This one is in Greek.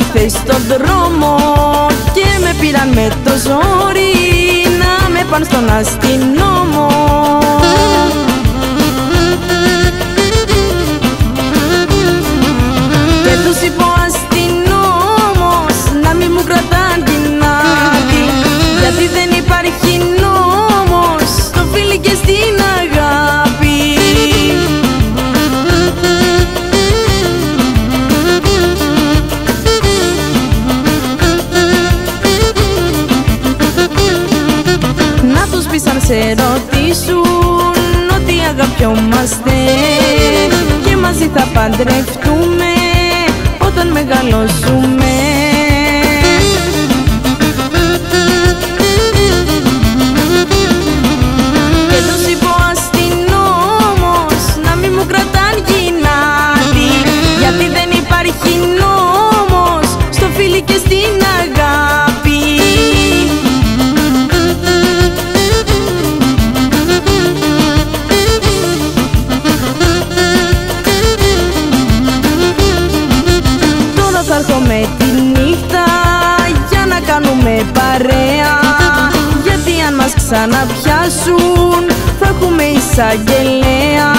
χθες στον δρόμο και με πήραν με το ζόρι να με πάνε στον αστυνόμο. Και τους είπε ο αστυνόμος να μην μου κρατάν την άδη, γιατί δεν υπάρχει νόμος στο φίλι και στην αγάπη. Να τους πεις αν σε ρωτήσουν ότι αγαπιόμαστε και μαζί θα παντρευτούμε όταν μεγαλώσουμε. Και τους είπε ο αστυνόμος να μην μου κρατάν γυνάτη, γιατί δεν υπάρχει νόμος στο φίλι και στην αγάπη. Θα έρχομαι τη νύχτα για να κάνουμε παρέα, γιατί αν μας ξαναπιάσουν θα έχουμε εισαγγελέα.